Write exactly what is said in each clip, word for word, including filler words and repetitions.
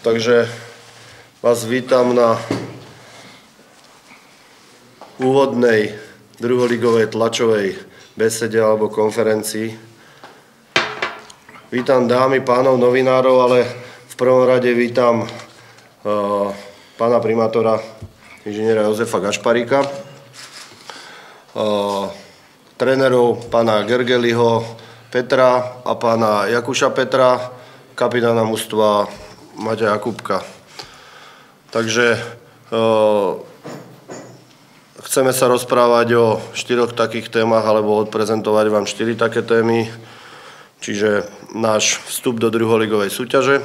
takže vás vítam na úvodnej druholigovej tlačovej besede alebo konferencii. Vítam dámy, pánov, novinárov, ale v prvom rade vítam uh, pána primátora, inžiniera Jozefa Gašparíka, uh, trénerov pána Gergeliho Petra a pána Jakuša Petra, kapitána mužstva Maťa Jakubka. Takže e, chceme sa rozprávať o štyroch takých témach, alebo odprezentovať vám štyri také témy, čiže náš vstup do druholigovej súťaže. E,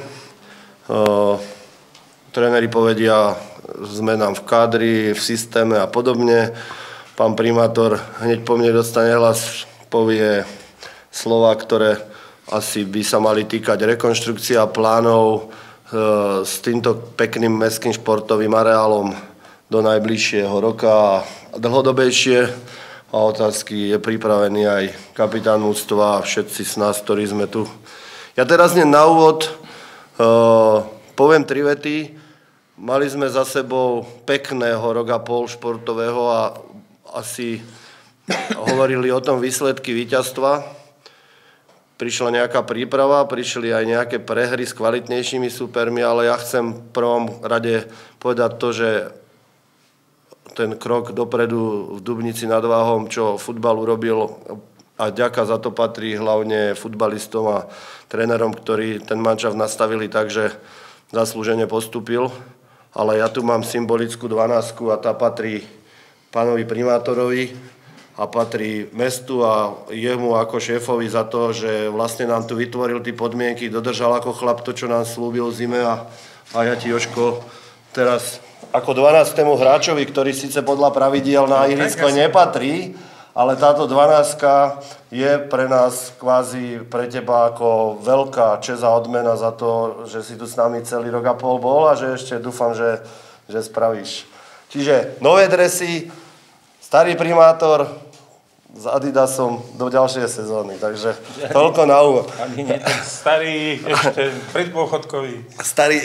tréneri povedia zmenám v kádri, v systéme a podobne. Pán primátor hneď po mne dostane hlas, povie slova, ktoré asi by sa mali týkať rekonštrukcia plánov e, s týmto pekným mestským športovým areálom do najbližšieho roka a dlhodobejšie. A otázky je pripravený aj kapitán mužstva a všetci z nás, ktorí sme tu. Ja teraz hneď na úvod e, poviem tri vety. Mali sme za sebou pekného roka pol športového a asi hovorili o tom výsledky víťazstva. Prišla nejaká príprava, prišli aj nejaké prehry s kvalitnejšími supermi, ale ja chcem v prvom rade povedať to, že ten krok dopredu v Dubnici nad Váhom, čo futbal urobil, a ďaká za to patrí hlavne futbalistom a trénerom, ktorí ten manšaft nastavili tak, že zaslúžene postúpil. Ale ja tu mám symbolickú dvanástku a tá patrí pánovi primátorovi a patrí mestu a jemu ako šéfovi za to, že vlastne nám tu vytvoril tie podmienky, dodržal ako chlap to, čo nám slúbil v zime a, a ja ti, Jožko, teraz ako dvanástému hráčovi, ktorý síce podľa pravidiel na ihrisko nepatrí, ale táto dvanástka je pre nás kvázi pre teba ako veľká česť a odmena za to, že si tu s nami celý rok a pol bol a že ešte dúfam, že, že spravíš. Čiže nové dresy, starý primátor s Adidasom do ďalšej sezóny, takže toľko na úvod. Ani nie ten starý, ešte predpôchodkový. Starý.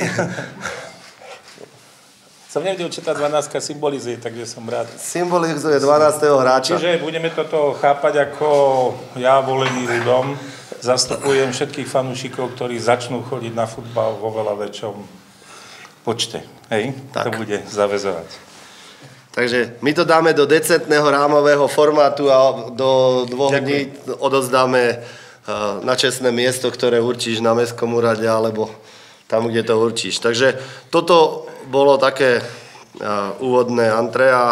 Som nevedel, čo tá dvanástka symbolizuje, takže som rád. Symbolizuje dvanásteho hráča. Čiže budeme toto chápať ako ja, volený ľudom, zastupujem všetkých fanúšikov, ktorí začnú chodiť na futbal vo veľa väčšom počte. Hej? Tak. To bude zaväzovať. Takže my to dáme do decentného rámového formátu a do dvoch Ďakujem. dní odovzdáme na čestné miesto, ktoré určíš na mestskom úrade alebo tam, kde to určíš. Takže toto bolo také úvodné antré a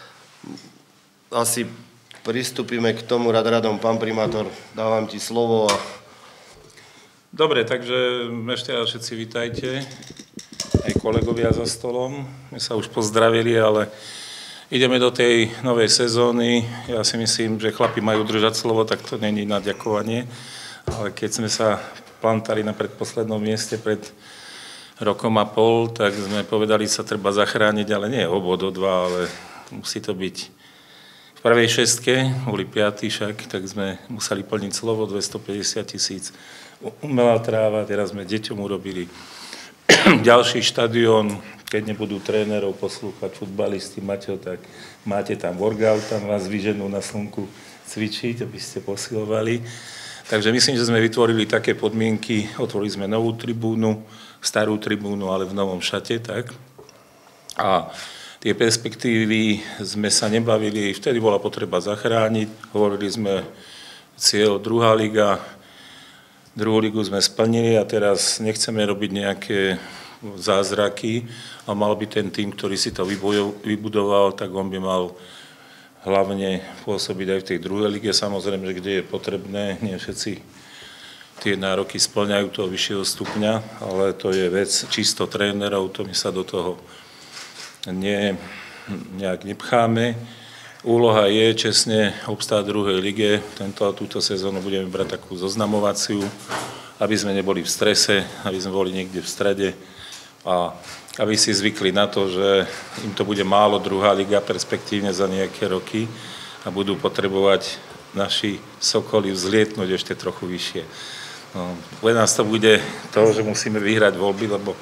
asi pristúpime k tomu rad radom. Pán primátor, dávam ti slovo. A... Dobre, takže ešte raz všetci vítajte, aj kolegovia za stolom. My sa už pozdravili, ale ideme do tej novej sezóny. Ja si myslím, že chlapi majú držať slovo, tak to není na ďakovanie. Ale keď sme sa plantali na predposlednom mieste pred rokom a pol, tak sme povedali, sa treba zachrániť, ale nie o bod, o dva, ale musí to byť v prvej šestke, boli piatí však, tak sme museli plniť slovo, dvestopäťdesiat tisíc umelá tráva, teraz sme deťom urobili ďalší štadión, keď nebudú trénerov poslúchať futbalisti, Maťo, tak máte tam workout, tam vás vyženú na slnku cvičiť, aby ste posilovali. Takže myslím, že sme vytvorili také podmienky, otvorili sme novú tribúnu, starú tribúnu, ale v novom šate, tak. A tie perspektívy sme sa nebavili, vtedy bola potreba zachrániť, hovorili sme cieľ druhá liga, druhú ligu sme splnili a teraz nechceme robiť nejaké zázraky a mal by ten tým, ktorý si to vybudoval, tak on by mal hlavne pôsobiť aj v tej druhej lige, samozrejme, že kde je potrebné, nie všetci tie nároky splňajú toho vyššieho stupňa, ale to je vec čisto trénerov, to my sa do toho nie, nejak nepcháme. Úloha je čestne obstáť v druhej lige, tento a túto sezónu budeme brať takú zoznamovaciu, aby sme neboli v strese, aby sme boli niekde v strede, a aby si zvykli na to, že im to bude málo druhá liga perspektívne za nejaké roky a budú potrebovať naši Sokoly vzlietnúť ešte trochu vyššie. No, pre nás to bude to, že musíme vyhrať voľby, lebo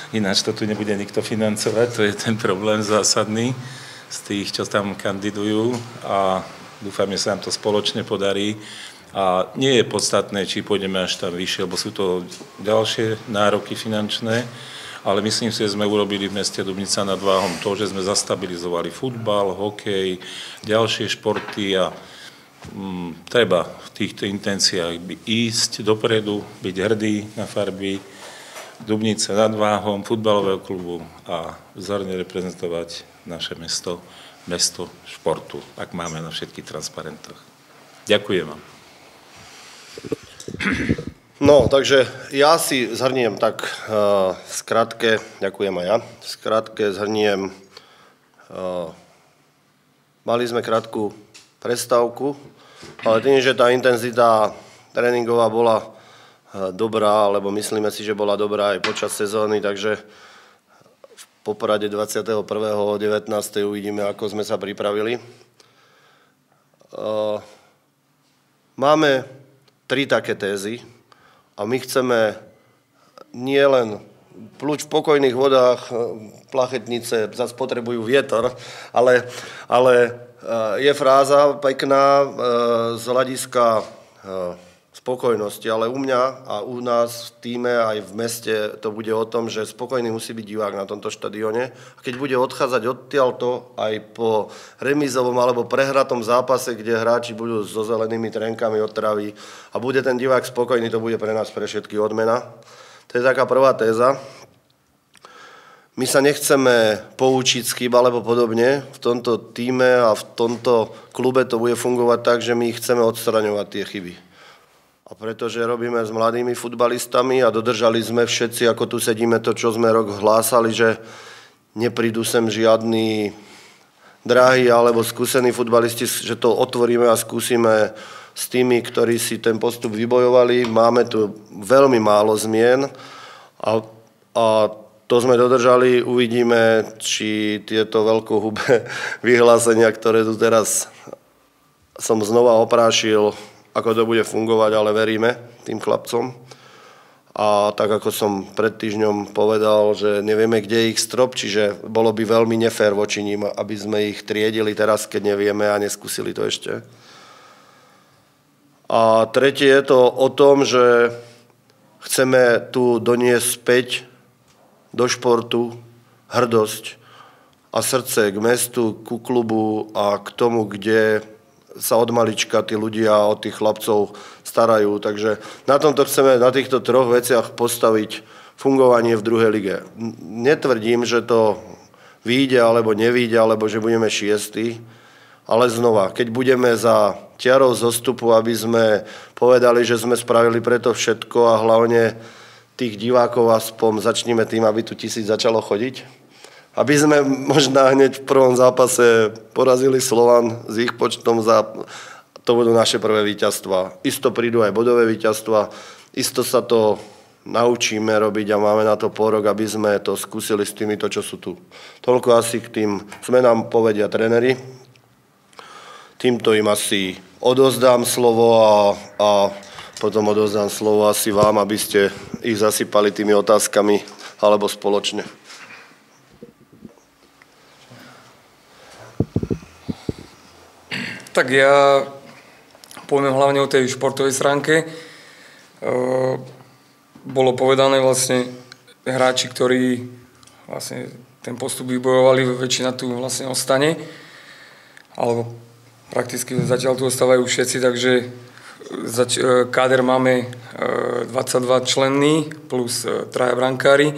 ináč to tu nebude nikto financovať, to je ten problém zásadný z tých, čo tam kandidujú a dúfam, že sa nám to spoločne podarí. A nie je podstatné, či pôjdeme až tam vyššie, lebo sú to ďalšie nároky finančné, ale myslím si, že sme urobili v meste Dubnica nad Váhom to, že sme zastabilizovali futbal, hokej, ďalšie športy a mm, treba v týchto intenciách ísť dopredu, byť hrdý na farby Dubnice nad Váhom, futbalového klubu a vzorne reprezentovať naše mesto, mesto športu, ak máme na všetkých transparentoch. Ďakujem vám. No, takže ja si zhrniem tak uh, skrátke, ďakujem aj ja, skrátke zhrniem, uh, mali sme krátku prestávku, ale tým, že tá intenzita tréningová bola uh, dobrá, alebo myslíme si, že bola dobrá aj počas sezóny, takže v Poprade dvadsiateho prvého devätnásteho uvidíme, ako sme sa pripravili. Uh, máme tri také tézy a my chceme nie len pluť v pokojných vodách, plachetnice zase potrebujú vietor, ale, ale je fráza pekná z hľadiska spokojnosti, ale u mňa a u nás v tíme aj v meste to bude o tom, že spokojný musí byť divák na tomto štadióne. A keď bude odchádzať odtiaľto aj po remizovom alebo prehratom zápase, kde hráči budú so zelenými trenkami od travy a bude ten divák spokojný, to bude pre nás pre všetky odmena. To je taká prvá téza. My sa nechceme poučiť z chýb alebo podobne. V tomto tíme a v tomto klube to bude fungovať tak, že my chceme odstraňovať tie chyby. A pretože robíme s mladými futbalistami a dodržali sme všetci, ako tu sedíme, to, čo sme rok hlásali, že neprídu sem žiadni drahí alebo skúsení futbalisti, že to otvoríme a skúsime s tými, ktorí si ten postup vybojovali. Máme tu veľmi málo zmien a, a to sme dodržali. Uvidíme, či tieto veľkohubé vyhlásenia, ktoré tu teraz som znova oprášil, ako to bude fungovať, ale veríme tým chlapcom. A tak, ako som pred týždňom povedal, že nevieme, kde je ich strop, čiže bolo by veľmi nefér voči ním, aby sme ich triedili teraz, keď nevieme a neskúsili to ešte. A tretie je to o tom, že chceme tu doniesť späť do športu hrdosť a srdce k mestu, ku klubu a k tomu, kde sa od malička tí ľudia od tých chlapcov starajú. Takže na tomto chceme, na týchto troch veciach postaviť fungovanie v druhej lige. Netvrdím, že to vyjde alebo nevyjde, alebo že budeme šiestí, ale znova, keď budeme za ťarou zostupu, aby sme povedali, že sme spravili preto všetko a hlavne tých divákov aspoň začneme tým, aby tu tisíc začalo chodiť, aby sme možno hneď v prvom zápase porazili Slovan s ich počtom, za... to budú naše prvé víťazstvá. Isto prídu aj bodové víťazstvá, isto sa to naučíme robiť a máme na to pôrok, aby sme to skúsili s týmito, čo sú tu. Toľko asi k tým zmenám povedia tréneri. Týmto im asi odozdám slovo a, a potom odozdám slovo asi vám, aby ste ich zasypali tými otázkami alebo spoločne. Tak ja poviem hlavne o tej športovej stránke. E, bolo povedané vlastne hráči, ktorí vlastne ten postup vybojovali, väčšina tu vlastne ostane. Alebo prakticky zatiaľ tu ostávajú všetci, takže zač- káder máme e, dvadsaťdva členný plus e, traja brankári. E,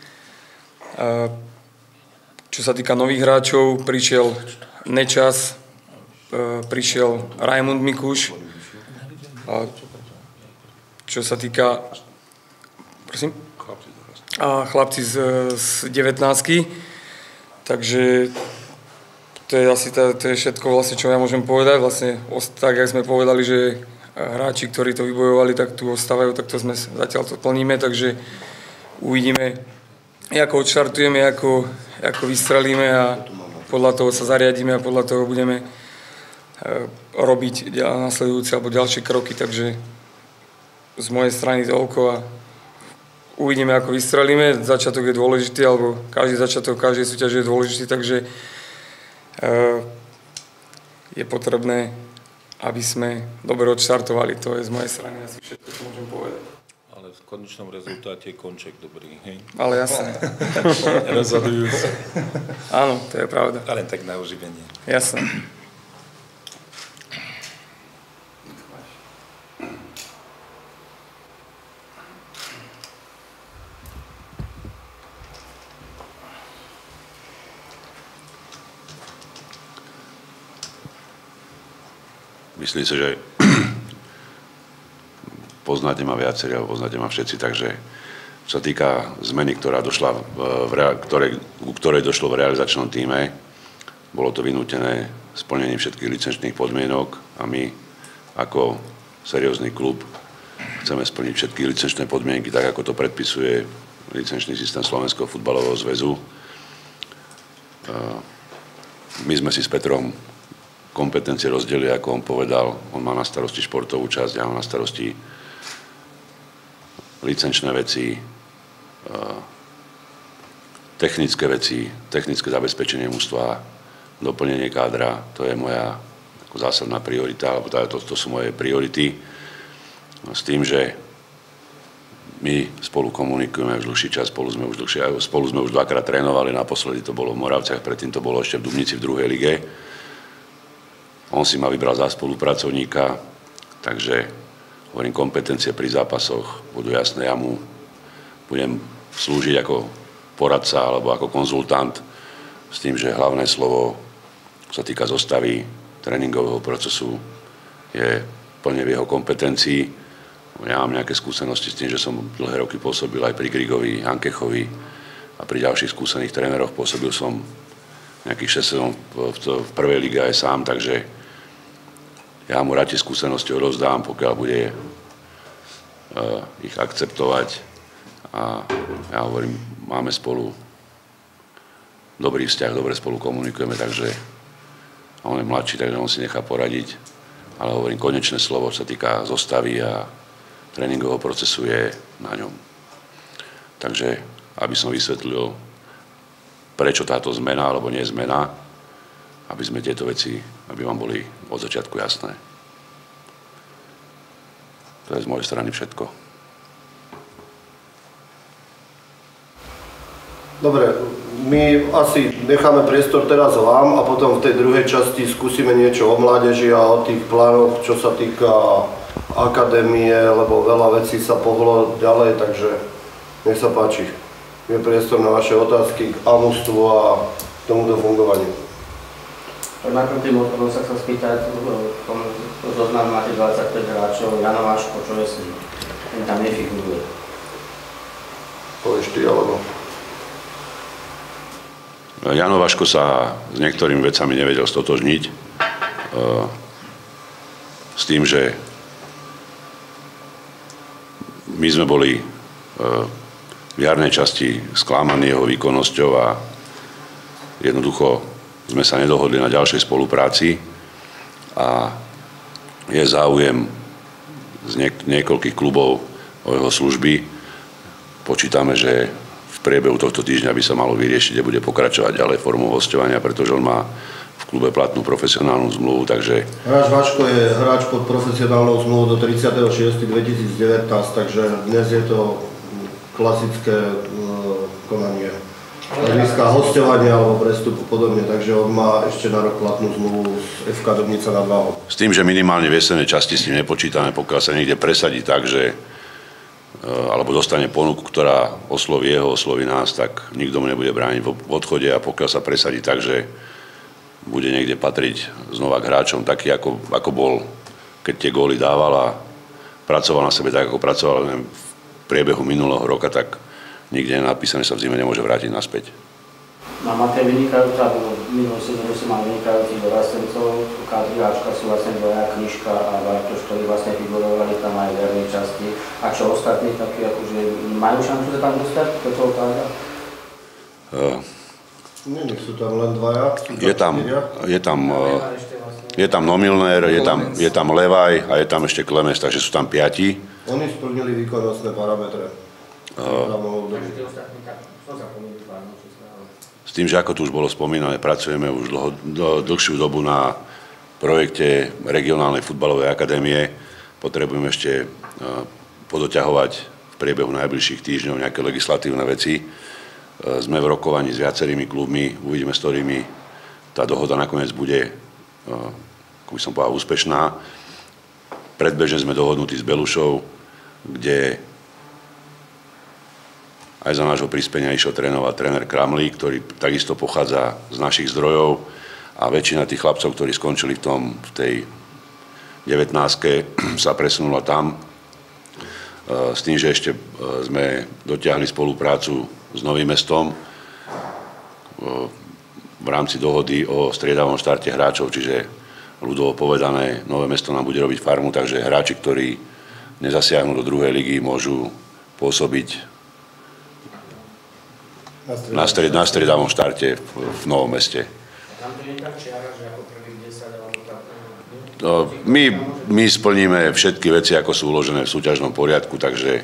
čo sa týka nových hráčov, prišiel Nečas, prišiel Rajmund Mikuš. A čo sa týka prosím? A chlapci z, z devätnástky. Takže to je asi to, to je všetko vlastne, čo ja môžem povedať. Vlastne tak, jak sme povedali, že hráči, ktorí to vybojovali, tak tu ostávajú, tak to sme zatiaľ to plníme, takže uvidíme, ako odštartujeme, ako, ako vystrelíme a podľa toho sa zariadíme a podľa toho budeme robiť nasledujúce alebo ďalšie kroky, takže z mojej strany toľko a uvidíme, ako vystrelíme. Začiatok je dôležitý, alebo každý začiatok, každej súťaže je dôležitý, takže uh, je potrebné, aby sme dobre odštartovali. To je z mojej strany asi všetko, čo môžem povedať. Ale v konečnom rezultáte je konček dobrý, hej? Ale jasné. Rozhodujúce. Áno, to je pravda. Ale tak na oživenie. Jasné. Myslím si, že poznáte ma viacerí, alebo poznáte ma všetci, takže čo sa týka zmeny, ktorá došla v, v, ktorej, ku ktorej došlo v realizačnom tíme, bolo to vynútené splnením všetkých licenčných podmienok a my ako seriózny klub chceme splniť všetky licenčné podmienky, tak ako to predpisuje licenčný systém Slovenského futbalového zväzu. My sme si s Petrom kompetencie rozdelili, ako on povedal. On má na starosti športovú časť, ja mám na starosti licenčné veci, technické veci, technické zabezpečenie mužstva, doplnenie kádra. To je moja ako zásadná priorita, alebo to, to sú moje priority. S tým, že my spolu komunikujeme už dlhší čas, spolu sme už, dlhšie, spolu sme už dvakrát trénovali, naposledy to bolo v Moravciach, predtým to bolo ešte v Dubnici v druhej lige. On si ma vybral za spolupracovníka, takže hovorím, kompetencie pri zápasoch budú jasné. Ja mu budem slúžiť ako poradca alebo ako konzultant s tým, že hlavné slovo, čo sa týka zostavy tréningového procesu, je plne v jeho kompetencii. Ja mám nejaké skúsenosti s tým, že som dlhé roky pôsobil aj pri Grigovi, Ankechovi a pri ďalších skúsených tréneroch. Pôsobil som nejakých šesť sezón v, v, v prvej lige aj sám, takže ja mu radšej skúsenosti odovzdám, pokiaľ bude uh, ich akceptovať. A ja hovorím, máme spolu dobrý vzťah, dobre spolu komunikujeme, takže on je mladší, takže on si nechá poradiť. Ale hovorím, konečné slovo, čo sa týka zostavy a tréningového procesu, je na ňom. Takže, aby som vysvetlil, prečo táto zmena, alebo nie zmena, aby sme tieto veci, aby vám boli od začiatku jasné. To je z mojej strany všetko. Dobre, my asi necháme priestor teraz vám a potom v tej druhej časti skúsime niečo o mládeži a o tých plánoch, čo sa týka akadémie, lebo veľa vecí sa pohlo ďalej, takže nech sa páči. Je priestor na vaše otázky k amústvu a k tomuto fungovaniu. Najprv tým odpadom sa chcem spýtať, v tom zoznam máte dvadsaťpäť hráčov, Jano Váško, čo je s ním? Ten tam nefiguruje. Povieš ty, alebo? Jano Váško sa s niektorými vecami nevedel stotožniť. S tým, že my sme boli v jarnej časti sklamaní jeho výkonnosťou a jednoducho sme sa nedohodli na ďalšej spolupráci a je záujem z niek- niekoľkých klubov o jeho služby. Počítame, že v priebehu tohto týždňa by sa malo vyriešiť, kde bude pokračovať ďalej formou hosťovania, pretože on má v klube platnú profesionálnu zmluvu, takže... Hráč Váško je hráč pod profesionálnou zmluvou do tridsiateho šiesteho dvetisícdevätnásť, takže dnes je to klasické uh, konanie. Hľadiska hosťovania alebo prestupu podobne, takže on má ešte na rok platnú zmluvu z ef ká Dubnica nad Váhom. S tým, že minimálne v jesennej časti s tým nepočítame, pokiaľ sa niekde presadí tak, že alebo dostane ponuku, ktorá osloví jeho, osloví nás, tak nikto mu nebude brániť v odchode a pokiaľ sa presadí tak, že bude niekde patriť znova k hráčom taký, ako, ako bol, keď tie góly dával a pracoval na sebe tak, ako pracoval neviem, v priebehu minulého roka, tak nikde je napísané, sa v zime nemôže vrátiť naspäť. No máte vynikajúci, alebo minulú sezónu si mal vynikajúcich dorastencov, kádriáčka sú vlastne dvoja Knižka a Bartoš, ktorí vlastne figurovali tam aj v jarnej časti. A čo ostatní takí, akože majú šancu sa tam dostať do toho kádra? Uh, Nie, nech sú tam len dvaja. Je tam, je tam, uh, je tam Nomilner, je tam, je tam Levaj a je tam ešte Klemes, takže sú tam piati. Oni splnili výkonnostné parametre. S tým, že ako tu už bolo spomínané, pracujeme už dlho, dlhšiu dobu na projekte regionálnej futbalovej akadémie. Potrebujeme ešte podoťahovať v priebehu najbližších týždňov nejaké legislatívne veci. Sme v rokovaní s viacerými klubmi, uvidíme, s ktorými tá dohoda nakoniec bude, ako by som povedal, úspešná. Predbežne sme dohodnutí s Belušou, kde aj za nášho prispenia išiel trénovať tréner Kramlík, ktorý takisto pochádza z našich zdrojov a väčšina tých chlapcov, ktorí skončili v, tom, v tej devätnástke, sa presunula tam s tým, že ešte sme dotiahli spoluprácu s Novým Mestom v rámci dohody o striedavom štarte hráčov, čiže ľudovo povedané, Nové Mesto nám bude robiť farmu, takže hráči, ktorí nezasiahnu do druhej ligy, môžu pôsobiť na, stred, na striedavom štarte v, v Novom Meste. No, my, my splníme všetky veci, ako sú uložené v súťažnom poriadku, takže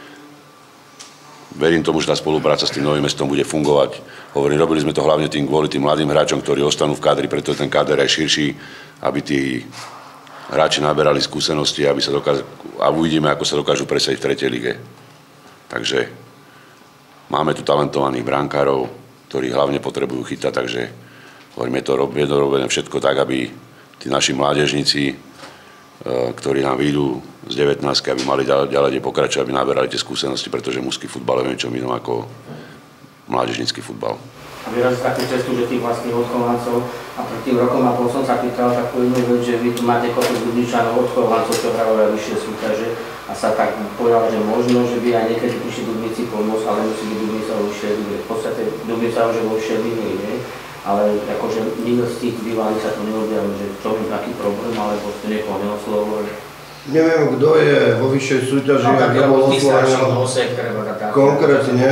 verím tomu, že tá spolupráca s tým Novým Mestom bude fungovať. Hovorím, robili sme to hlavne tým kvôli tým mladým hráčom, ktorí ostanú v kádri, preto je ten káder aj širší, aby tí hráči naberali skúsenosti, aby sa dokáž... a uvidíme, ako sa dokážu presadiť v tretej lige. Takže máme tu talentovaných brankárov, ktorí hlavne potrebujú chytať, takže hovoríme, to je robené všetko tak, aby tí naši mládežníci, ktorí nám vyjdú z devätnástky, aby mali ďalej pokračovať, aby naberali tie skúsenosti, pretože mužský futbal je niečo inom ako mládežnícky futbal. A vyrazí takú cestu, že tých vlastných odchovancov, a pred tým rokom a pol som sa pýtal takú jednu vec, že vy tu máte kopec Dubničanov odchovancov, čo hrávajú vyššie súťaže, a sa tak povedal, že možno, že by aj niekedy prišli Dubnici pomôcť, ale musí byť Dubnica vo vyššej lige. V podstate Dubnica už je vo vyššej lige, nie? Ale akože nikto z tých bývalých sa to neobjavil, že čo je taký problém, alebo ste niekoho neoslovovali. Neviem, kto je vo vyššej súťaži, no, ak nebol oslovený konkrétne.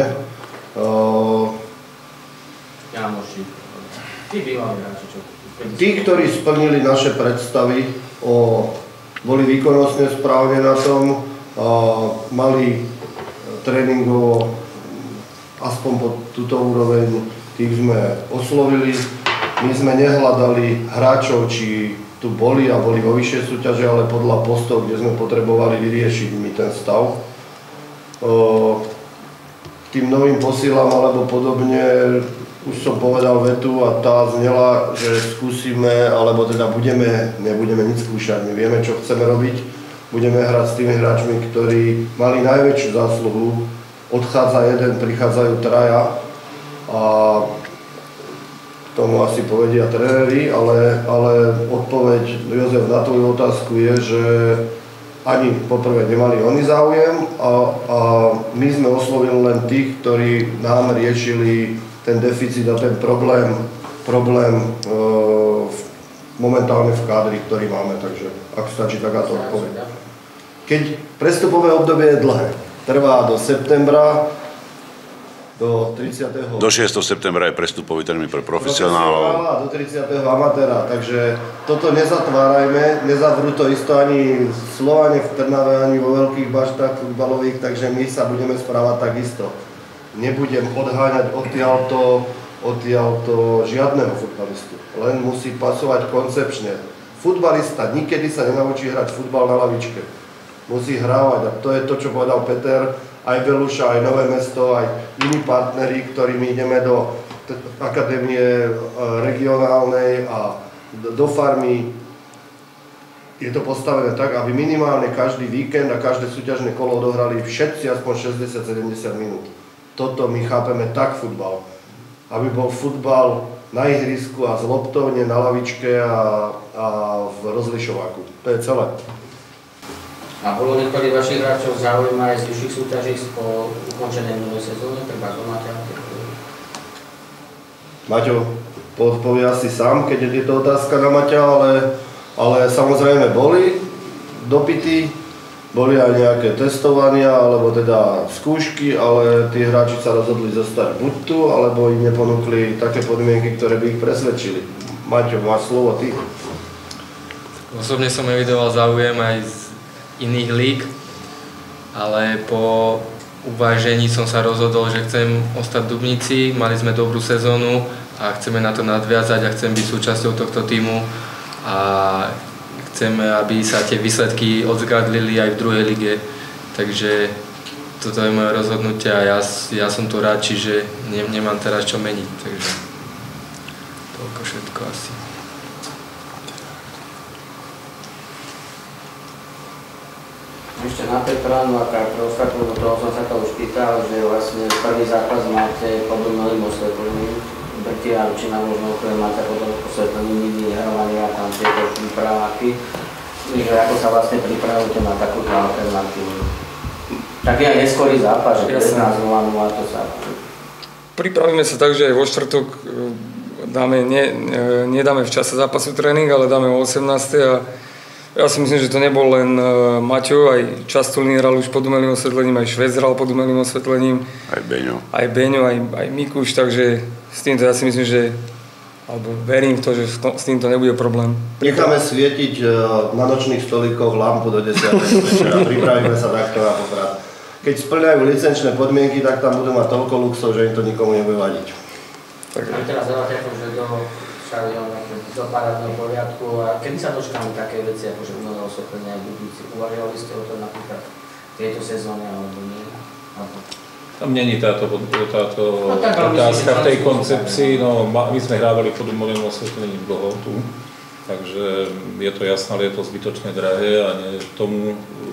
Tí bývalí hráči, čo? Tí, ktorí splnili naše predstavy, o, boli výkonnostne správne na tom, a, mali tréningovo aspoň po túto úroveň, tých sme oslovili. My sme nehľadali hráčov, či tu boli a boli vo vyššej súťaže, ale podľa postov, kde sme potrebovali vyriešiť mi ten stav. O, tým novým posílam alebo podobne, už som povedal vetu a tá znela, že skúsime, alebo teda budeme, nebudeme nič skúšať, my vieme, čo chceme robiť. Budeme hrať s tými hráčmi, ktorí mali najväčšiu zásluhu. Odchádza jeden, prichádzajú traja a k tomu asi povedia tréneri, ale, ale odpoveď, Jozef, na tvoju otázku je, že ani poprvé nemali oni záujem a, a my sme oslovili len tých, ktorí nám riešili ten deficit a ten problém, problém e, momentálne v kádri, ktorý máme, takže ak stačí takáto odpoveď. Keď prestupové obdobie je dlhé, trvá do septembra, do tridsiateho Do šiesteho septembra je prestupový termín pre profesionálov. A do tridsiateho amatéra, takže toto nezatvárajme, nezavrú to isto ani Slovane v Trnave, ani vo veľkých baštách futbalových, takže my sa budeme správať takisto. Nebudem odháňať odtiaľto, odtiaľto žiadneho futbalistu, len musí pasovať koncepčne. Futbalista nikedy sa nenaučí hrať futbal na lavičke. Musí hrávať a to je to, čo povedal Peter, aj Beluša, aj Nové Mesto, aj iní partneri, ktorými ideme do akadémie regionálnej a do farmy. Je to postavené tak, aby minimálne každý víkend a každé súťažné kolo odohrali všetci aspoň šesťdesiat sedemdesiat minút. Toto my chápeme tak futbal. Aby bol futbal na ihrisku a z loptovne na lavičke a, a v rozlišováku. To je celé. A bolo niektorých vašich hráčov záujem aj z vyšších súťaží po ukončenej novej sezóne? Treba to máte? Maťo, odpovie asi sám, keď je to otázka na Maťa, ale, ale samozrejme boli dopity. Boli aj nejaké testovania, alebo teda skúšky, ale tí hráči sa rozhodli zostať buď tu, alebo im neponúkli také podmienky, ktoré by ich presvedčili. Maťo, máš slovo ty. Osobne som evidoval záujem aj z iných líg, ale po uvážení som sa rozhodol, že chcem ostať v Dubnici, mali sme dobrú sezónu a chceme na to nadviazať a chcem byť súčasťou tohto týmu a chceme, aby sa tie výsledky odzrkadlili aj v druhej lige, takže toto je moje rozhodnutie a ja, ja som tu rád, čiže ne, nemám teraz čo meniť, takže toľko všetko asi. Ešte na Petranu, ako aj pre ostatnú, do toho som sa to už pýtal, že vlastne prvý zápas máte pod umelým osvetlením. Drtivá väčšina možno, ktoré máte pod osvetlením, nikdy nehrávali a tam tieto prípraváky. Takže ako sa vlastne pripravujete na takúto alternatívu? Tak je aj neskorý zápas, že pätnásť nula nula to sa... Pripravíme sa tak, že aj vo štvrtok dáme, ne, nedáme v čase zápasu tréning, ale dáme o osemnástej a ja si myslím, že to nebol len Maťo, aj Častulín hral už pod umelým osvetlením, aj Švec hral pod umelým osvetlením. Aj Beňo. Aj Beňo, aj, aj Mikuš, takže s týmto ja si myslím, že alebo verím v to, že to, s týmto nebude problém. Necháme svietiť na nočných stolíkoch lampu do desiatej večera. Pripravíme sa takto na Poprad. Keď splňajú licenčné podmienky, tak tam budú mať toľko luxov, že im to nikomu nebude vadiť. Tak teraz dáte akože do štadiónu, do parádneho poriadku a kedy sa dočkáme také veci, akože umelé osvetlenie v Dubnici? Uvažovali ste o to napríklad v tejto sezóne alebo nie? Alebo... Tam není táto, táto no, otázka v tej koncepcii, no my sme hrávali pod umelým osvetlením dlho tu, takže je to jasné, ale je to zbytočne drahé a nie tomu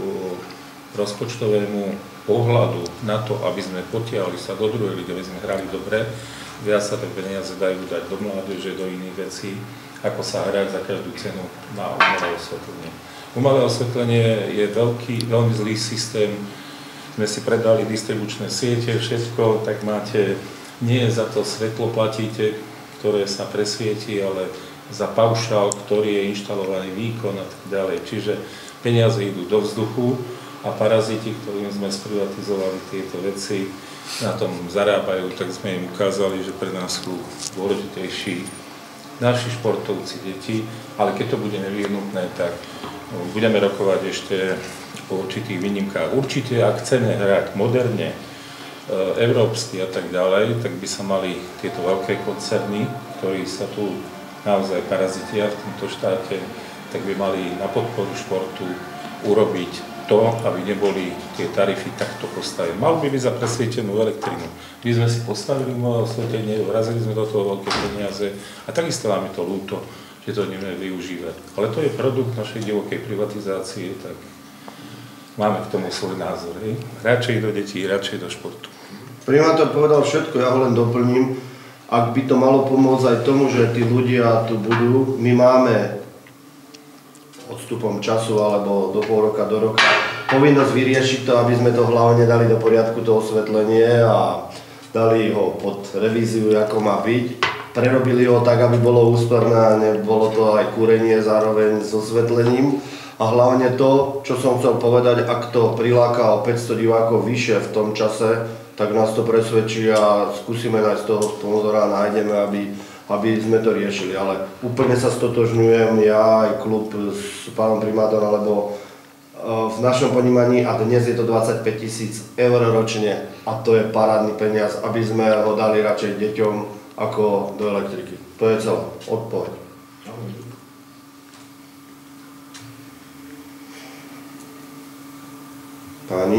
rozpočtovému pohľadu na to, aby sme potiahli sa do druhej ligy, aby sme hrali dobre, viac sa tie peniaze dajú dať do mládeže, do iných vecí, ako sa hrať za každú cenu na umelé osvetlenie. Umelé osvetlenie je veľký, veľmi zlý systém. Sme si predali distribučné siete, všetko, tak máte, nie za to svetlo platíte, ktoré sa presvietí, ale za paušál, ktorý je inštalovaný výkon a tak ďalej. Čiže peniaze idú do vzduchu a paraziti, ktorým sme sprivatizovali tieto veci, na tom zarábajú, tak sme im ukázali, že pre nás sú dôležitejší naši športovci, deti, ale keď to bude nevyhnutné, tak budeme rokovať ešte o určitých výnimkách. Určite, ak chceme hrať moderne, európsky a tak ďalej, tak by sa mali tieto veľké koncerny, ktorí sa tu naozaj parazitia v tomto štáte, tak by mali na podporu športu urobiť to, aby neboli tie tarify takto postavené. Mal by byť za presvietenú elektrinu. My sme si postavili umelé osvetlenie, vrazili sme do toho veľké peniaze a takisto nám je to ľúto, že to nevieme využívať. Ale to je produkt našej divokej privatizácie, tak máme k tomu svoj názor. Hej? Radšej do detí, radšej do športu. Primátor povedal všetko, ja ho len doplním. Ak by to malo pomôcť aj tomu, že tí ľudia tu budú, my máme odstupom času alebo do pol roka, do roka povinnosť vyriešiť to, aby sme to hlavne dali do poriadku, to osvetlenie a dali ho pod revíziu, ako má byť. Prerobili ho tak, aby bolo úsporné a nebolo to aj kúrenie zároveň s osvetlením. A hlavne to, čo som chcel povedať, ak to priláka o päťsto divákov vyššie v tom čase, tak nás to presvedčí a skúsime nájsť toho sponzora a nájdeme, aby, aby sme to riešili. Ale úplne sa stotožňujem ja aj klub s pánom primátorom, lebo v našom ponímaní, a dnes je to dvadsaťpäť tisíc eur ročne a to je parádny peniaz, aby sme ho dali radšej deťom ako do elektriky. To je celá odpoveď. Páni?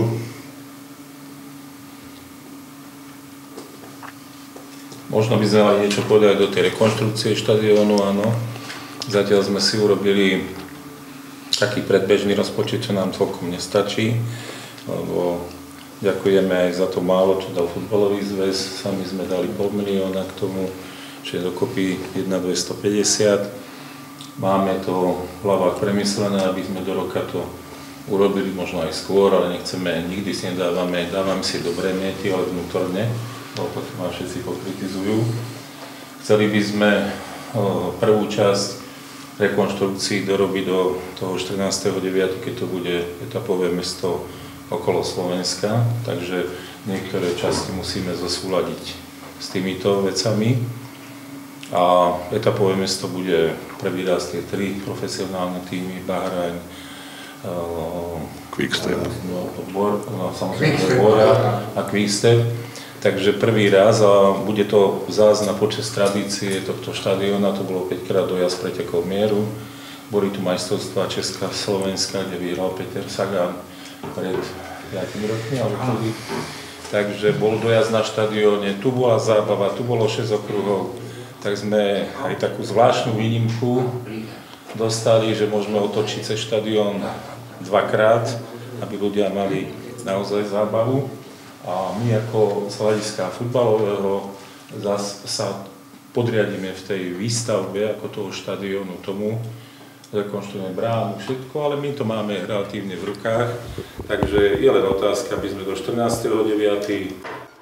Možno by sme mali niečo povedať do tej rekonštrukcie štadiónu, áno. Zatiaľ sme si urobili taký predbežný rozpočet, čo nám celkom nestačí, lebo ďakujeme aj za to málo, čo dal futbalový zväz. Sami sme dali pol milióna k tomu, čiže dokopy jeden dvestopäťdesiat. Máme to v hlavách premyslené, aby sme do roka to urobili možno aj skôr, ale nechceme, nikdy si nedávame, dávame si dobré miety, ale vnútorne, lebo potom ma všetci pokritizujú. Chceli by sme prvú časť rekonštrukcií dorobiť do toho štrnásteho deviateho keď to bude etapové mesto okolo Slovenska, takže niektoré časti musíme zosúladiť s týmito vecami. A etapové mesto bude prvý raz tie tri profesionálne týmy, Bahrajn, Quickstep. No, Bor, no, samozrejme Bora a Quickstep. Takže prvý raz a bude to zás na počesť tradície tohto štadióna, to bolo päťkrát dojazd pretekov mieru. Boli tu majstrovstvá Česká, Slovenska, kde vyhral Peter Sagan pred piatimi rokmi, ale vtedy. Takže bol dojazd na štadióne, tu bola zábava, tu bolo šesť okruhov, tak sme aj takú zvláštnu výnimku dostali, že môžeme otočiť cez štadión dvakrát, aby ľudia mali naozaj zábavu. A my ako z hľadiska futbalového zas sa podriadíme v tej výstavbe ako toho štadiónu tomu, rekonštruujeme bránu, všetko, ale my to máme relatívne v rukách. Takže je len otázka, aby sme do štrnásteho deviateho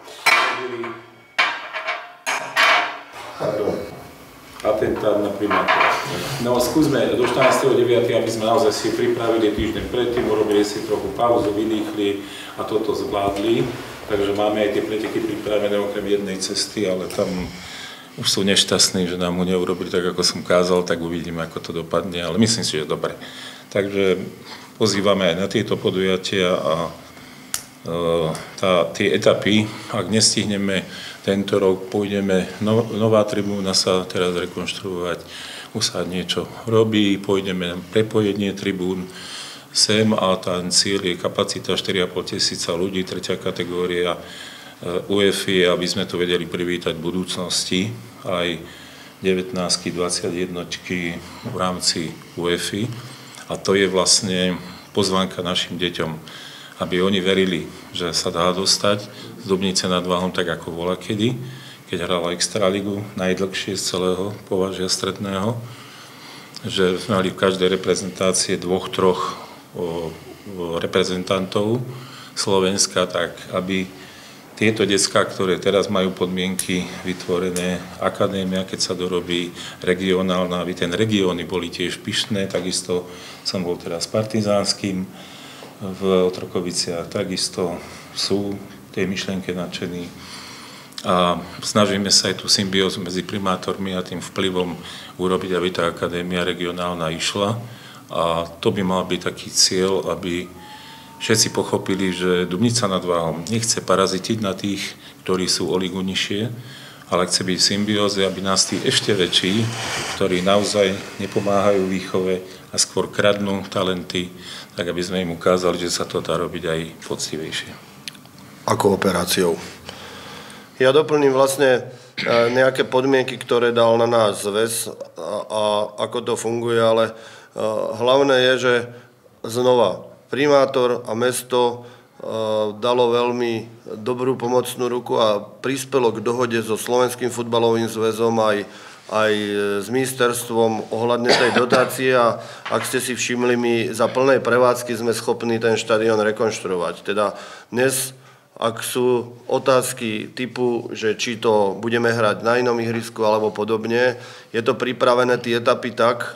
atentát na primátora. No skúsme do štrnásteho deviateho aby sme naozaj si pripravili týždeň predtým, urobili si trochu pauzu, vydýchli a toto zvládli. Takže máme aj tie preteky pripravené okrem jednej cesty, ale tam už sú nešťastní, že nám ho neurobili tak, ako som kázal, tak uvidíme, ako to dopadne, ale myslím si, že dobre. Takže pozývame aj na tieto podujatia a tá, tie etapy, ak nestihneme tento rok, pôjdeme, no, nová tribúna sa teraz rekonštruovať, už sa niečo robí, pôjdeme na prepojenie tribún sem a ten cieľ je kapacita štyri a pol tisíca ľudí, tretia kategória UEFA, aby sme to vedeli privítať v budúcnosti, aj devätnásť dvadsaťjeden v rámci UEFA. A to je vlastne pozvánka našim deťom, aby oni verili, že sa dá dostať z Dubnice nad Váhom tak ako volakedy, keď hrala Extraligu, najdlhšie z celého považia stredného, že mali v každej reprezentácie dvoch, troch o, o reprezentantov Slovenska, tak aby tieto decká, ktoré teraz majú podmienky vytvorené, akadémia, keď sa dorobí regionálna, aby ten regióny boli tiež pyšné, takisto som bol teraz partizánskym v Otrokoviciach, takisto sú tej myšlienke nadšení. A snažíme sa aj tú symbiózu medzi primátormi a tým vplyvom urobiť, aby tá akadémia regionálna išla. A to by mal byť taký cieľ, aby všetci pochopili, že Dubnica nad Váhom nechce parazitiť na tých, ktorí sú o ligu nižšie, ale chce byť v symbióze, aby nás tí ešte väčší, ktorí naozaj nepomáhajú výchove a skôr kradnú talenty, tak aby sme im ukázali, že sa to dá robiť aj poctivejšie. Ako operáciou? Ja doplním vlastne nejaké podmienky, ktoré dal na nás zväz a, a ako to funguje, ale hlavné je, že znova primátor a mesto dalo veľmi dobrú pomocnú ruku a prispelo k dohode so Slovenským futbalovým zväzom aj, aj s ministerstvom ohľadne tej dotácie a ak ste si všimli, my za plnej prevádzky sme schopní ten štadión rekonštruovať. Teda dnes, ak sú otázky typu, že či to budeme hrať na inom ihrisku alebo podobne, je to pripravené tie etapy tak,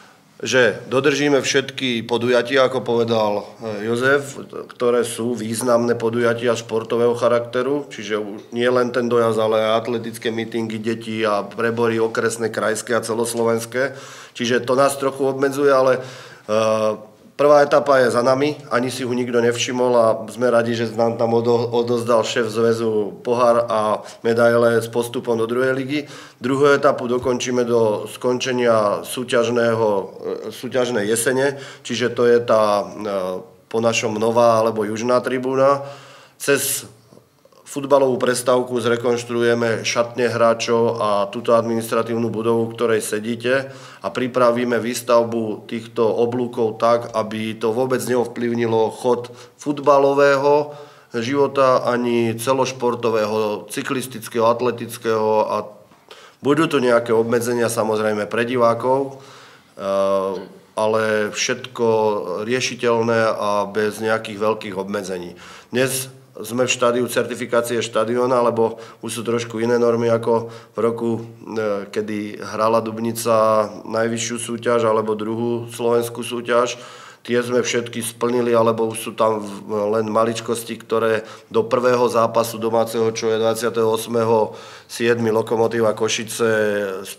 že dodržíme všetky podujatia, ako povedal Jozef, ktoré sú významné podujatia športového charakteru, čiže nie len ten dojazd, ale aj atletické mítingy detí a prebory okresné, krajské a celoslovenské. Čiže to nás trochu obmedzuje, ale prvá etapa je za nami, ani si ho nikto nevšimol a sme radi, že nám tam odozdal šéf zväzu pohár a medaile s postupom do druhej ligy. Druhú etapu dokončíme do skončenia súťažného, súťažnej jesene, čiže to je tá po našom nová alebo južná tribúna. Cez futbalovú prestávku zrekonštruujeme šatne hráčov a túto administratívnu budovu, v ktorej sedíte a pripravíme výstavbu týchto oblúkov tak, aby to vôbec neovplyvnilo chod futbalového života ani celošportového, cyklistického, atletického a budú tu nejaké obmedzenia samozrejme pre divákov, ale všetko riešiteľné a bez nejakých veľkých obmedzení. Dnes sme v štádiu certifikácie štadióna, lebo už sú trošku iné normy ako v roku, kedy hrala Dubnica najvyššiu súťaž alebo druhú slovenskú súťaž. Tie sme všetky splnili, alebo už sú tam len maličkosti, ktoré do prvého zápasu domáceho, čo je dvadsiateho ôsmeho siedmeho Lokomotíva Košice,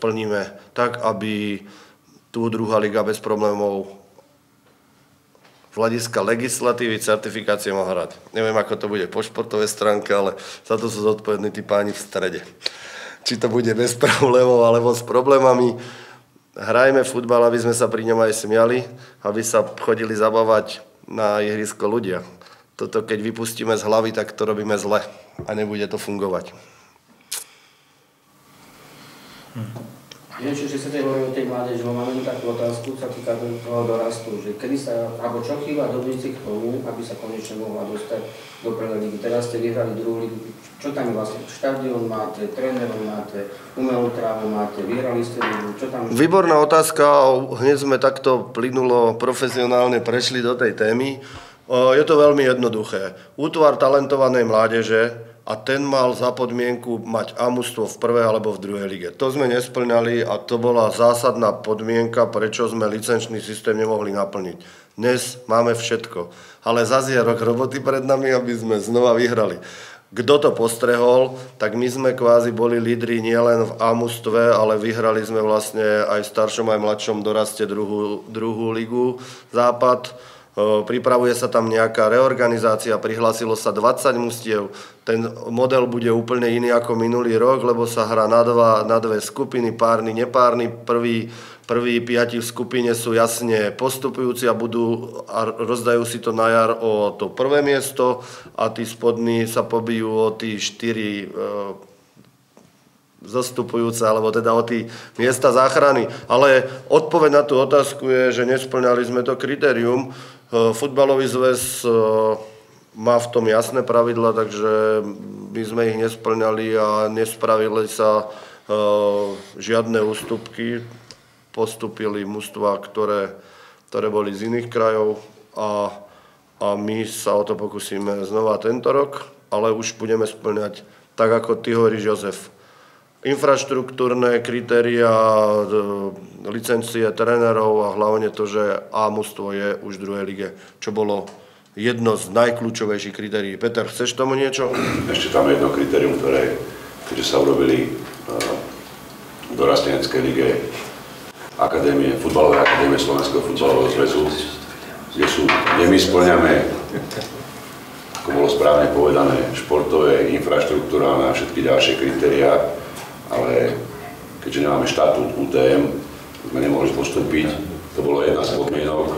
splníme tak, aby tu druhá liga bez problémov z hľadiska legislatívy, certifikácie mohol hrať. Neviem, ako to bude po športovej stránke, ale za to sú zodpovední tí páni v strede. Či to bude bez problémov, alebo s problémami. Hrajme futbal, aby sme sa pri ňom aj smiali, aby sa chodili zabávať na ihrisko ľudia. Toto, keď vypustíme z hlavy, tak to robíme zle a nebude to fungovať. Hm. Neviem, či sa te hovorí o tej mládeži, že máme takú otázku, sa týka toho dorastu, že kedy sa, alebo čo chýba Dubnici k tomu, aby sa konečne mohla dostať do prvej ligy. Teraz ste vyhrali druhú ligu, čo tam je vlastne? Štadión máte, trénerov máte, umelú trávu máte, vyhrali ste ligu, čo tam... Výborná otázka, hneď sme takto plynulo profesionálne prešli do tej témy. Je to veľmi jednoduché. Útvar talentovanej mládeže a ten mal za podmienku mať A-mužstvo v prvej alebo v druhej lige. To sme nesplňali a to bola zásadná podmienka, prečo sme licenčný systém nemohli naplniť. Dnes máme všetko, ale zase je rok roboty pred nami, aby sme znova vyhrali. Kto to postrehol, tak my sme kvázi boli lídri nielen v A-mužstve, ale vyhrali sme vlastne aj v staršom, aj mladšom doraste druhú, druhú ligu Západ. Pripravuje sa tam nejaká reorganizácia, prihlásilo sa dvadsať mužstiev. Ten model bude úplne iný ako minulý rok, lebo sa hrá na, dva, na dve skupiny, párny, nepárny. Prvý, prví piati v skupine sú jasne postupujúci a budú a rozdajú si to na jar o to prvé miesto a tí spodní sa pobijú o tí štyri e, zastupujúce, alebo teda o tí miesta záchrany. Ale odpoveď na tú otázku je, že nesplňali sme to kritérium. Futbalový zväz má v tom jasné pravidla, takže my sme ich nesplňali a nespravili sa žiadne ústupky. Postupili mužstvá, ktoré, ktoré boli z iných krajov a, a my sa o to pokúsime znova tento rok, ale už budeme spĺňať tak, ako ty hovoríš, Jozef. Infraštruktúrne kritériá, licencie trénerov a hlavne to, že A-mužstvo je už v druhej lige, čo bolo jedno z najkľúčovejších kritérií. Peter, chceš tomu niečo? Ešte tam je jedno kritérium, ktoré, keďže sa urobili v dorasteneckej lige akadémie, futbalové akadémie Slovenského futbalového zväzu, kde sú, kde my spĺňame, ako bolo správne povedané, športové, infraštruktúrálne a všetky ďalšie kritériá, ale keďže nemáme štatút ú té em, sme nemohli postúpiť, to bolo jedna z podmienok,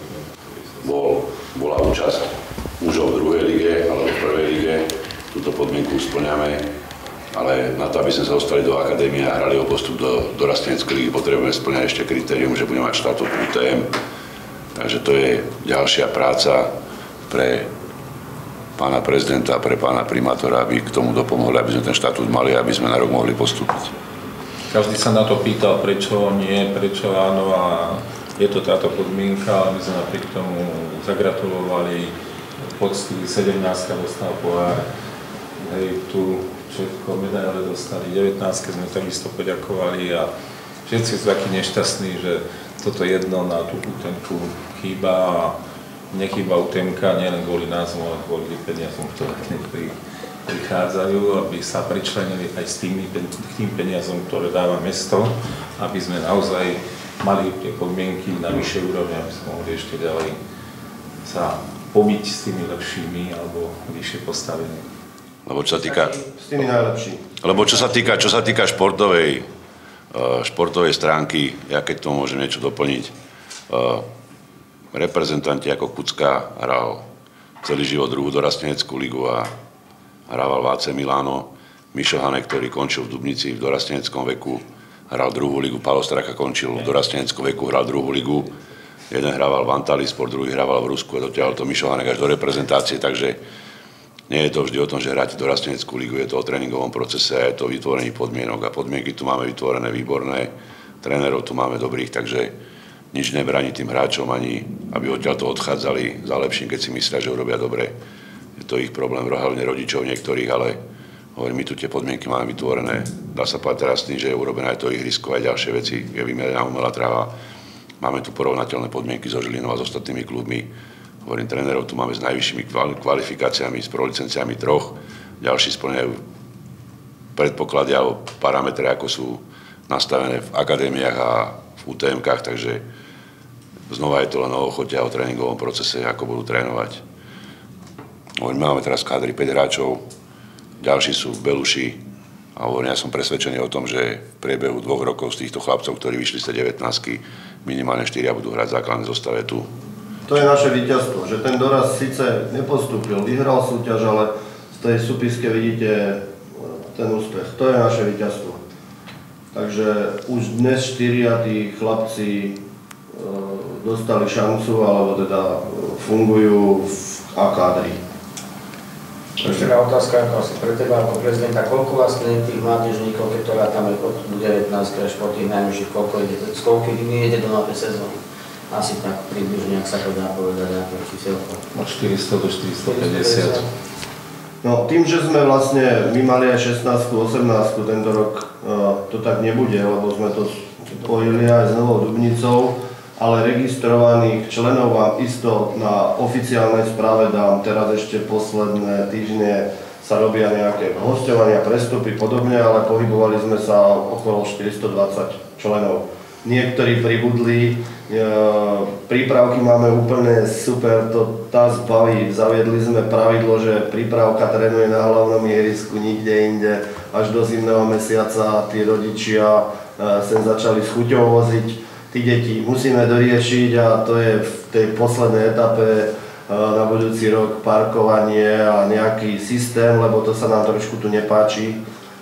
Bol, bola účasť mužov v druhej lige alebo v prvej lige, túto podmienku spĺňame, ale na to, aby sme sa dostali do akadémie a hrali o postup do dorasteneckej ligy, potrebujeme spĺňať ešte kritérium, že budeme mať štatút ú té em, takže to je ďalšia práca pre pána prezidenta a pre pána primátora, aby k tomu dopomohli, aby sme ten štatút mali, aby sme na rok mohli postúpiť. Každý sa na to pýtal, prečo nie, prečo áno a je to táto podmienka, my sme napriek tomu zagratulovali, poctivý sedemnáctka dostal pohár, hej, tu všetko medaile dostali, devätnáctka sme takisto poďakovali a všetci sú takí nešťastní, že toto jedno na tú útenku chýba a nechýba ú té emka nielen kvôli názvu, ale kvôli peniazom, ktoré prichádzajú, aby sa pričlenili aj s tými, tým peniazom, ktoré dáva mesto, aby sme naozaj mali tie podmienky na vyššej úrovni, aby sme mohli ešte ďalej sa pobiť s tými lepšími alebo vyššie postavení. Lebo čo sa týka, s tými najlepší. Lebo čo sa týka, čo sa týka športovej, športovej stránky, ja keď tomu môžem niečo doplniť, reprezentanti ako Kucka hral celý život druhú dorasteneckú ligu a hrával v á cé Milano. Mišo Hanek, ktorý končil v Dubnici v dorasteneckom veku, hral druhú ligu. Palo Straka končil v dorasteneckom veku, hral druhú ligu. Jeden hrával v Antalisport, druhý hrával v Rusku a dotiaľ to Mišo Hanek až do reprezentácie, takže nie je to vždy o tom, že hráte dorasteneckú ligu, je to o tréningovom procese a je to o vytvorení podmienok a podmienky tu máme vytvorené výborné, trénerov tu máme dobrých, takže nič nebráni tým hráčom ani, aby odtiaľto odchádzali za lepším, keď si myslia, že urobia dobre. Je to ich problém, hlavne rodičov niektorých, ale hovorím, my tu tie podmienky máme vytvorené. Dá sa povedať teraz tým, že je urobené aj to ihrisko, aj ďalšie veci, je vymerená umelá tráva. Máme tu porovnateľné podmienky so Žilinou a s ostatnými klubmi. Hovorím, trénerov tu máme s najvyššími kvalifikáciami, s prolicenciami troch. Ďalší spĺňajú predpoklady alebo parametre, ako sú nastavené v akadémiách a v ú té emkách, takže znova je to len o ochote a o tréningovom procese, ako budú trénovať. Máme teraz v kádri päť hráčov, ďalší sú v Beluši a hovorím, ja som presvedčený o tom, že v priebehu dvoch rokov z týchto chlapcov, ktorí vyšli z tej devätnástky, minimálne štyria budú hrať v základnej zostave tu. To je naše víťazstvo, že ten doraz síce nepostúpil, vyhral súťaž, ale z tej súpiske vidíte ten úspech. To je naše víťazstvo. Takže už dnes štyria tí chlapci dostali šancu, alebo teda fungujú v A-kádri. Ešte na otázka, ako asi pre teba, ako prezidenta, koľko vlastne tých mládežníkov, keď to rátame od devätnásť až po tých najmenších, koľko ide, z koľkých dní ide do novej sezóny? Asi tak približne, ak sa to dá povedať, nejaké číselko. Od štyristo do štyristopäťdesiat. No tým, že sme vlastne, my mali aj šestnástku, osemnástku, tento rok uh, to tak nebude, lebo sme to spojili aj s Novou Dubnicou, ale registrovaných členov vám isto na oficiálnej správe dám. Teraz ešte posledné týždne sa robia nejaké hosťovania, prestupy podobne, ale pohybovali sme sa okolo štyristodvadsať členov. Niektorí pribudli, e, prípravky máme úplne super, to tá zbaví. Zaviedli sme pravidlo, že prípravka trénuje na hlavnom ihrisku, nikde inde, až do zimného mesiaca tí rodičia e, sem začali s chuťou voziť tí deti. Musíme doriešiť a to je v tej poslednej etape e, na budúci rok parkovanie a nejaký systém, lebo to sa nám trošku tu nepáči.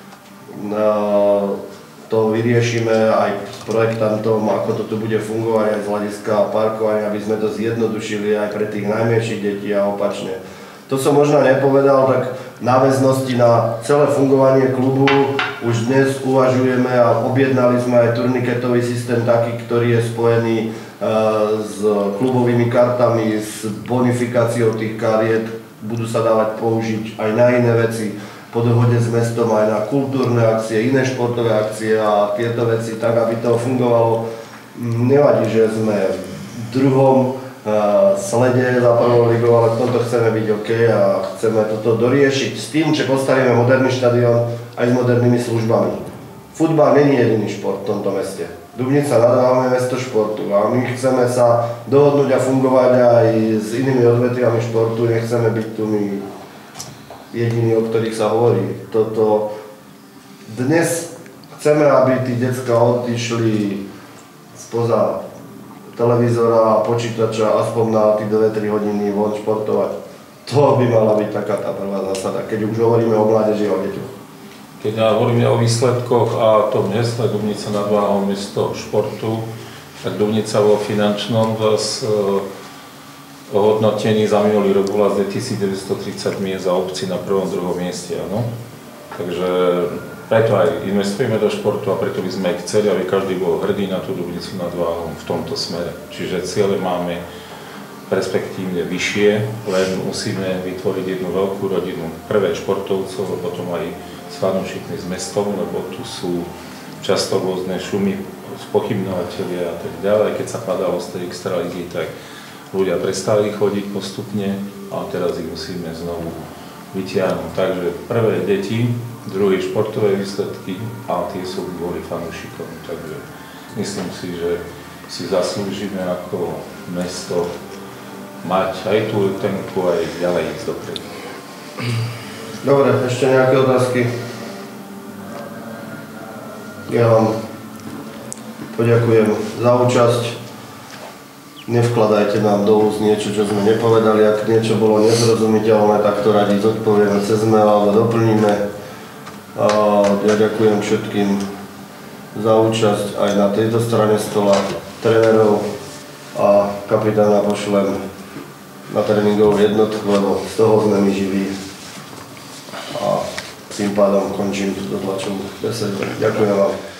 E, To vyriešime aj s projektantom, ako to tu bude fungovať aj z hľadiska parkovania, aby sme to zjednodušili aj pre tých najmenších detí a opačne. To som možno nepovedal, tak v náväznosti na celé fungovanie klubu už dnes uvažujeme a objednali sme aj turniketový systém taký, ktorý je spojený s klubovými kartami, s bonifikáciou tých kariet, budú sa dávať použiť aj na iné veci. Po dohode s mestom aj na kultúrne akcie, iné športové akcie a tieto veci, tak aby to fungovalo. Nevadí, že sme v druhom uh, slede za prvou ligou, ale v tomto chceme byť OK a chceme toto doriešiť s tým, že postavíme moderný štadión aj s modernými službami. Futbal není jediný šport v tomto meste. Dubnica nad Váhom je mesto športu a my chceme sa dohodnúť a fungovať aj s inými odvetviami športu, nechceme byť tu my jediní, o ktorých sa hovorí. Toto dnes chceme, aby tí decká odišli spoza televízora a počítača aspoň na tí dve tri hodiny von športovať. To by mala byť taká tá prvá zásada, keď už hovoríme o mládeži a o deťoch. Keď hovoríme o výsledkoch a to miesto, Dubnica nad Váhom, mesto športu, tak Dubnica vo finančnom zas o hodnotení za minulý rok bola z dvetisícdeväťstotridsať miest a obci na prvom, druhom mieste, áno. Takže preto aj investujeme do športu a preto by sme aj chceli, aby každý bol hrdý na tú Dubnicu nad Váhom v tomto smere. Čiže ciele máme perspektívne vyššie, len musíme vytvoriť jednu veľkú rodinu prvé športovcov a potom aj s fanúšikmi s mestom, lebo tu sú často rôzne šumy, spochybňovatelia a tak ďalej. Keď sa padalo z tej extraligy, tak ľudia prestali chodiť postupne a teraz ich musíme znovu vytiahnuť. Takže prvé deti, druhé športové výsledky a tie sú kvôli fanúšikom. Takže myslím si, že si zaslúžime ako mesto mať aj tú tenku, aj ďalej ísť dopredu. Dobre, ešte nejaké otázky? Ja vám poďakujem za účasť. Nevkladajte nám do úst niečo, čo sme nepovedali. Ak niečo bolo nezrozumiteľné, tak to radi zodpovieme cez mail alebo doplníme. A ja ďakujem všetkým za účasť aj na tejto strane stola, trénerov a kapitána pošlem na tréningovú jednotku, lebo z toho sme my živí. A tým pádom končím túto tlačovú besedu. Ďakujem vám.